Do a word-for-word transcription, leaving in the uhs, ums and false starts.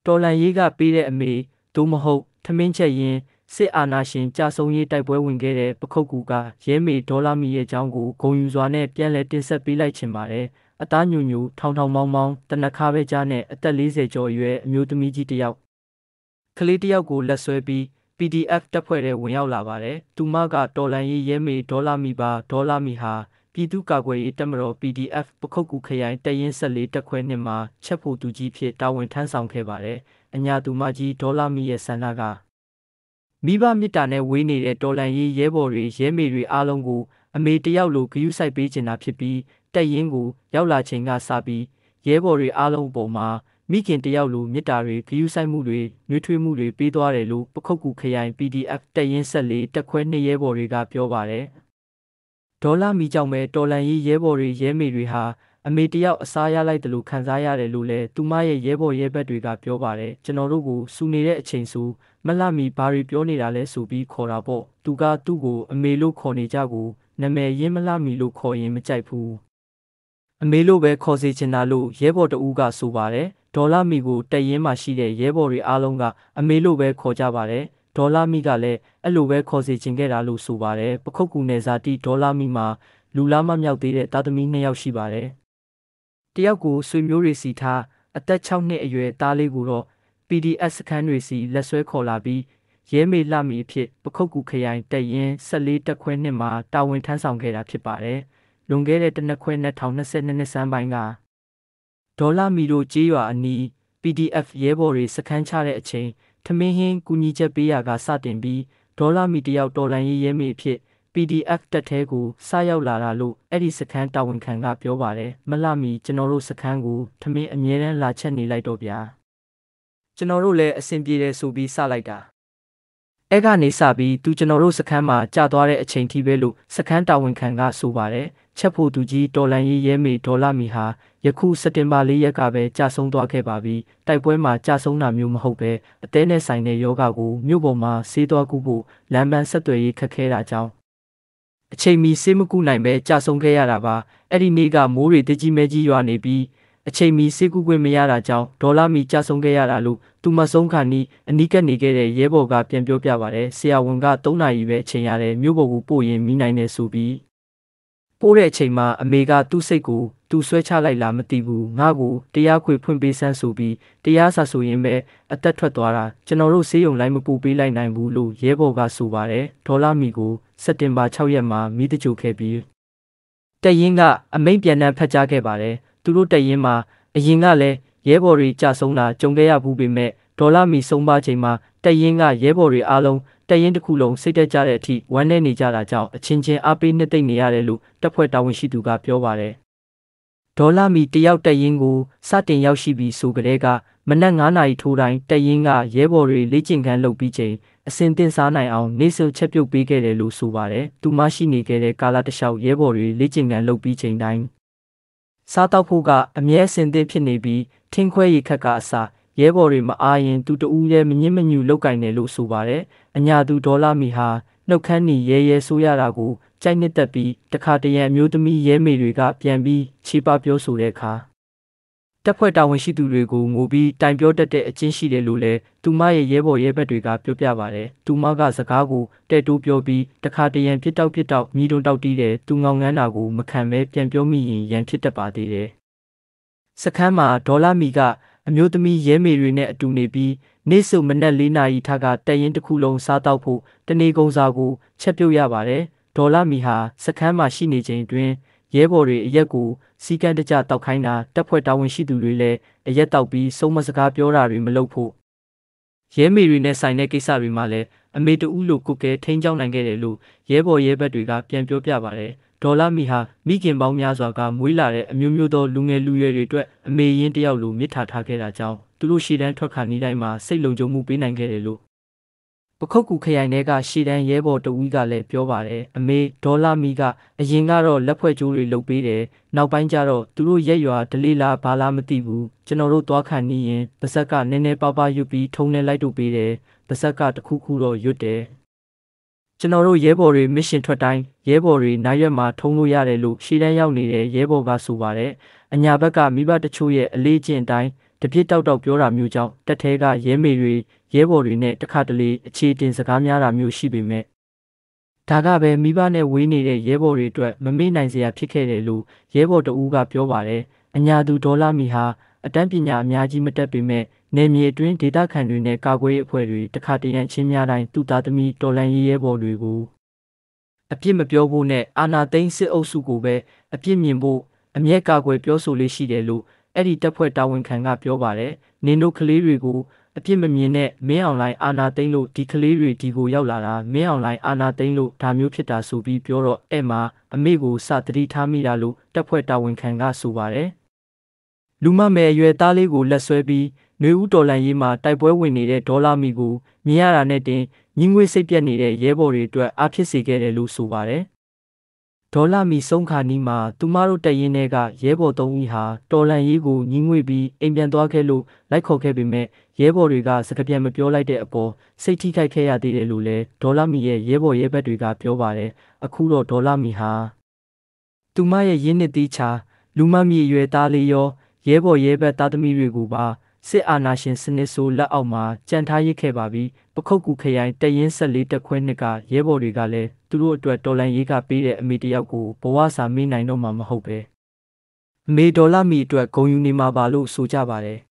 တော်လန်ရေးကပေးတဲ့အမေဒို့မဟုတ်ထမင်းချက်ရင်စစ်အာဏာရှင်ကြာဆုံးရေးတိုက်ပွဲဝင်ခဲ့တဲ့ပခုတ်ကူကရဲမေဒေါ်လာမီရဲ့အကြောင်းကိုဂုံယူစွာနဲ့ပြန်လည်တင်ဆက်ပေးလိုက်ချင်ပါတယ်အသားညူညူထောင်ထောင်မောင်းမောင်းတနခါပဲကြားနဲ့အသက်၄၀ကျော်အရွယ်အမျိုးသမီးကြီးတစ်ယောက်ကလေးတစ်ယောက်ကိုလက်ဆွဲပြီး ပီ ဒီ အက်ဖ် တပ်ဖွဲ့ထဲဝင်ရောက်လာပါတယ်သူမကတော်လန်ရေးရဲမေဒေါ်လာမီပါဒေါ်လာမီဟာပြည်သူ့ကာကွယ်ရေးတပ်မတော် ပီ ဒီ အက်ဖ် ပခုတ်ကူခရိုင်တပ်ရင်း၁၄တပ်ခွဲနှစ်မှာချက်ဖို့သူကြီးဖြစ်တာဝန်ထမ်းဆောင်ခဲ့ပါတယ်အညာသူမကြီးဒေါ်လာမီရဲ့ဆန္ဒကမိဘမြစ်တာနဲ့ဝေးနေတဲ့တော်လန်ရေးရဲဘော်တွေရဲမေတွေအားလုံးကိုအမေတယောက်လိုဂရုစိုက်ပေးချင်တာဖြစ်ပြီးတပ်ရင်းကိုရောက်လာချိန်ကစပြီးရဲဘော်တွေအားလုံးပေါ်မှာမိခင်တယောက်လိုမြစ်တာတွေဂရုစိုက်မှုတွေနှွေးထွေးမှုတွေပေးသွားတယ်လို့ပခုတ်ကူခရိုင် ပီ ဒီ အက်ဖ် တပ်ရင်း၁၄တပ်ခွဲနှစ်ရဲဘော်တွေကပြောပါတယ်ဒေါ်လာမီကြောင့်ပဲတော်လန်ရေးရဲဘော်တွေရဲမေတွေဟာအမေတယောက်အစားရလိုက်တယ်လို့ခံစားရတယ်လို့လည်းသူမရဲ့ရဲဘော်ရဲဘက်တွေကပြောပါတယ်ကျွန်တော်တို့ကိုစူနေတဲ့အချိန်ဆိုမလှမီဘာတွေပြောနေတာလဲဆိုပြီးခေါ်တာပေါ့သူကသူ့ကိုအမေလို့ခေါ်နေကြကိုနာမည်ရင်းမလှမီလို့ခေါ်ရင်မကြိုက်ဘူးအမေလို့ပဲခေါ်စေချင်တာလို့ရဲဘော်တဦးကဆိုပါတယ်ဒေါ်လာမီကိုတက်ရင်မှရှိတဲ့ရဲဘော်တွေအားလုံးကအမေလို့ပဲခေါ်ကြပါတယ်ဒေါ်လာမီကလည်းအဲ့လိုပဲခေါ်စေချင်ခဲ့တာလို့ဆိုပါတယ်ပခုတ်ကူနယ်ဇာတိဒေါ်လာမီမှာလူလားမမြောက်သေးတဲ့သားသမီးနှစ်ယောက်ရှိပါတယ်တယောက်ကိုဆွေမျိုးတွေစီထားအသက်၆နှစ်အရွယ်သားလေးကိုတော့ ပီ ဒီ အက်ဖ် စခန်းတွေစီလက်ဆွဲခေါ်လာပြီးရဲမေလှမီအဖြစ်ပခုတ်ကူခရိုင်တပ်ရင်း၁၄တပ်ခွဲနှစ်မှာတာဝန်ထမ်းဆောင်ခဲ့တာဖြစ်ပါတယ်လွန်ခဲ့တဲ့တနက်ခွဲ၂၀၂၂နှစ်ဆန်းပိုင်းကဒေါ်လာမီတို့ကြေးရွာအနီး ပီ ဒီ အက်ဖ် ရဲဘော်တွေစခန်းချတဲ့အချိန်ထမင်းဟင်းကူညီချက်ပေးရာကစတင်ပြီးဒေါ်လာမီတယောက်တော်လန်ရေးရဲမေအဖြစ် ပီ ဒီ အက်ဖ် တပ်ထဲကိုစရောက်လာတာလို့အဲ့ဒီစခန်းတာဝန်ခံကပြောပါတယ်မလှမီကျွန်တော်တို့စခန်းကိုထမင်းအမြဲတမ်းလာချက်နေလိုက်တော့ဗျာကျွန်တော်တို့လည်းအဆင်ပြေတယ်ဆိုပြီးစလိုက်တာအဲ့ကနေစပြီးသူကျွန်တော်တို့စခန်းမှာကြာသွားတဲ့အချိန်ထိပဲလို့စခန်းတာဝန်ခံကဆိုပါတယ်ချက်ဖို့သူကြီးတော်လန်ရေးရဲမေဒေါ်လာမီဟာယခုစက်တင်ဘာ၄ရက်ကပဲကြာဆုံးသွားခဲ့ပါပြီတိုက်ပွဲမှာကြာဆုံးတာမျိုးမဟုတ်ပဲအသေးနဲ့ဆိုင်တဲ့ယောဂကိုမြို့ပေါ်မှာဆေးသွားကူဖို့လမ်းပန်းဆက်သွယ်ရေးခက်ခဲတာကြောင့်အချိန်မီဆေးမကူနိုင်ပဲကြာဆုံးခဲ့ရတာပါအဲ့ဒီနေ့ကမိုးတွေတကြီးမဲကြီးရွာနေပြီးအချိန်မီဆေးကူခွင့်မရတာကြောင့်ဒေါ်လာမီကြာဆုံးခဲ့ရတာလို့သူမဆုံးခါနီးအနီးကပ်နေခဲ့တဲ့ရဲဘော်ကပြန်ပြောပြပါတယ်ဆရာဝန်က၃နာရီပဲအချိန်ရတယ်မြို့ပေါ်ကိုပို့ရင်မိနိုင်တယ်ဆိုပြီးပို့တဲ့အချိန်မှာအမေကသူ့စိတ်ကိုသူဆွဲချလိုက်လားမသိဘူးငါ့ကိုတရားခွေဖွင့်ပေးစမ်းဆိုပြီးတရားစာဆိုရင်ပဲအသက်ထွက်သွားတာကျွန်တော်တို့ဆေးရုံလိုက်မပို့ပေးလိုက်နိုင်ဘူးလို့ရဲဘော်ကဆိုပါတယ်ဒေါ်လာမီကိုစက်တင်ဘာ၆ရက်မှာမိတကြိုခဲ့ပြီးတပ်ရင်းကအမိန့်ပြန်နှံဖတ်ကြားခဲ့ပါတယ်သူတို့တပ်ရင်းမှာအရင်ကလည်းရဲဘော်တွေကြာဆုံးတာကြုံခဲ့ရဘူးပေမဲ့ဒေါ်လာမီဆုံးပါချိန်မှာတပ်ရင်းကရဲဘော်တွေအားလုံးတပ်ရင်းတစ်ခုလုံးစိတ်တက်ကြတဲ့အထိဝမ်းနည်းနေကြတာကြောင့်အချင်းချင်းအားပေးနှစ်သိမ့်နေရတယ်လို့တပ်ဖွဲ့တာဝန်ရှိသူကပြောပါတယ်ဒေါ်လာမီတယောက်တပ်ရင်းကိုစတင်ရောက်ရှိပြီးဆိုကြတဲ့ကမနက်၅နာရီထိုးတိုင်းတပ်ရင်းကရဲဘော်တွေလေ့ကျင့်ခန်းလုပ်ပြီးချိန်အစင်တင်စားနိုင်အောင်နေစုချက်ပြုတ်ပေးခဲ့တယ်လို့ဆိုပါတယ်သူမရှိနေခဲ့တဲ့ကာလတစ်လျှောက်ရဲဘော်တွေလေ့ကျင့်ခန်းလုပ်ပြီးချိန်တိုင်းစားတောက်ဖို့ကအမြဲအစင်တင်ဖြစ်နေပြီးထင်းခွဲရခက်ကအစားရဲဘော်တွေမအားရင်သူတဦးရဲ့မငင်းမညူလောက်ကင်တယ်လို့ဆိုပါတယ်အညာသူဒေါ်လာမီဟာနှုတ်ခမ်းနီရဲရဲဆိုးရတာကိုကြိုက်နှစ်သက်ပြီးတခါတရံအမျိုးသမီးရဲမေတွေကပြန်ပြီးချေပပြောဆိုတဲ့အခါတပ်ဖွဲ့တာဝန်ရှိသူတွေကိုငိုပြီးတိုင်ပြောတတ်တဲ့အချင်းရှိတယ်လို့လည်းသူမရဲ့ရဲဘော်ရဲဘက်တွေကပြောပြပါတယ်သူမကစကားကိုတဲ့တိုးပြောပြီးတခါတရံပြစ်တောက်ပြစ်တောက်မိတုံတောက်တီးတယ်သူငောင်ငန်းတာကိုမခံပဲပြန်ပြောမိရင်ရန်ဖြစ်တတ်ပါသေးတယ်စခန်းမှာဒေါ်လာမီကအမျိုးသမီးရဲမေတွေနဲ့အတူနေပြီးနေ့စုမနက်၄နာရီထားကတပ်ရင်းတစ်ခုလုံးစားတောက်ဖို့တနေကုန်စာကိုချက်ပြုတ်ရပါတယ်ဒေါ်လာမီဟာစခန်းမှာရှိနေချိန်တွင်ရဲဘော်တွေအရက်ကိုစီကံတကြတောက်ခိုင်းတာတပ်ဖွဲ့တာဝန်ရှိသူတွေလည်းအရက်တောက်ပြီးစုံမစကားပြောတာတွေမလုပ်ဖို့ရဲမေတွေနဲ့ဆိုင်တဲ့ကိစ္စတွေမှာလည်းအမေတူးလိုကုတ်ကဲထိန်းချောင်းနိုင်ခဲ့တယ်လို့ရဲဘော်ရဲဘက်တွေကပြန်ပြောပြပါတယ်ဒေါ်လာမီဟာမိခင်ပေါင်းများစွာကမွေးလာတဲ့အမျိုးမျိုးသောလူငယ်လူရွယ်တွေအတွက်အမေရင်းတယောက်လိုမြစ်ထားထားခဲ့တာကြောင့်သူတို့ရှေ့တန်းထွက်ခါနေတိုင်းမှာစိတ်လုံခြုံမှုပေးနိုင်ခဲ့တယ်လို့ပခုတ်ကူခရိုင်ထဲကရှေ့တန်းရဲဘော်တဦးကလည်းပြောပါတယ်အမေဒေါ်လာမီကအရင်ကတော့လက်ဖွဲ့ကျိုးတွေလုပ်ပေးတယ်နောက်ပိုင်းကျတော့သူတို့ရက်ရွာဒလေးလားဘာလားမသိဘူးကျွန်တော်တို့သွားခံနေရင်ပါဇက်ကနည်းနည်းပါးပါးရွတ်ပြီးထုံနဲ့လိုက်တို့ပေးတယ်ပါဇက်ကတခုခုတော့ရွတ်တယ်ကျွန်တော်တို့ရဲဘော်တွေမစ်ရှင်ထွက်တိုင်းရဲဘော်တွေနိုင်ရွက်မှာထုံလို့ရတယ်လို့ရှေ့တန်းရောက်နေတဲ့ရဲဘော်ကဆိုပါတယ်အညာဘက်ကမိဘတချို့ရဲ့အလေးကျင့်တိုင်းတပြစ်တောက်တောက်ပြောတာမျိုးကြောင့်တက်ထဲကရဲမေတွေရဲဘော်တွေနဲ့တခါတလေအခြေတင်စကားများတာမျိုးရှိပေမဲ့ဒါကပဲမိဘနဲ့ဝေးနေတဲ့ရဲဘော်တွေအတွက်မမေ့နိုင်စရာဖြစ်ခဲ့တယ်လို့ရဲဘော်တဦးကပြောပါတယ်အညာသူဒေါ်လာမီဟာအတန်းပညာအများကြီးမတက်ပေမဲ့နေမြေအတွင်းဒေသခံတွေနဲ့ကာကွယ်ရေးအဖွဲ့တွေတခါတရံချင်းများတိုင်းသူ့သားသမီးတော်လန်ရေးရဲဘော်တွေကိုအပြစ်မပြောဖို့နဲ့အာနာသိန်းစစ်အုပ်စုကိုပဲအပြစ်မြင်ဖို့အမျက်ကာကွယ်ပြောဆိုလေးရှိတယ်လို့အဲ့ဒီတပ်ဖွဲ့တာဝန်ခံကပြောပါတယ်နင်တို့ကလေးတွေကိုအပြစ်မမြင်နဲ့မင်းအောင်လိုင်းအာနာသိန်းလို့ဒီကလေးတွေဒီကိုရောက်လာတာမင်းအောင်လိုင်းအာနာသိန်းလို့ဒါမျိုးဖြစ်တာဆိုပြီးပြောတော့အဲ့မှာအမေကိုစသတိထားမိတာလို့တပ်ဖွဲ့တာဝန်ခံကဆိုပါတယ်လူမမယ်အရွယ်သားလေးကိုလက်ဆွဲပြီးနှွေဦးတော်လန်ရေးမှာတိုက်ပွဲဝင်နေတဲ့ဒေါ်လာမီကိုမြင်ရတာနဲ့တင်ညီငွေစိတ်ပြက်နေတဲ့ရဲဘော်တွေအတွက်အားဖြစ်စေခဲ့တယ်လို့ဆိုပါတယ်ဒေါ်လာမီဆုံးခါနီးမှာသူမတို့တပ်ရင်းတွေကရဲဘော်သုံးဦးဟာတော်လန်ရေးကိုညီငွေပြီးအိမ်ပြန်သွားခဲ့လို့လိုက်ခေါ်ခဲ့ပေမဲ့ရဲဘော်တွေကစကားပြန်မပြောလိုက်တဲ့အပေါ်စိတ်ထိခိုက်ခဲ့ရသေးတယ်လို့လည်းဒေါ်လာမီရဲ့ရဲဘော်ရဲဘက်တွေကပြောပါတယ်အခုတော့ဒေါ်လာမီဟာသူမရဲ့ရင်းနှစ်သီးချာလူမမီအရွယ်သားလေးရောရဲဘော်ရဲဘက်သားသမီးတွေကိုပါစစ်အာဏာရှင်စနစ်ဆိုးလက်အောက်မှာကြံထားရစ်ခဲ့ပါပြီပခုတ်ကူခရိုင်တရင်ဆက်လေးတက်ခွဲနှစ်ကရဲဘော်တွေကလည်းသူတို့အတွက်တော်လန်ရေးကပေးတဲ့အမေတယောက်ကိုဘဝစာမေးနိုင်တော့မှာမဟုတ်ပဲအမေဒေါ်လာမီအတွက်ဂုဏ်ယူနေမှာပါလို့ဆိုကြပါတယ်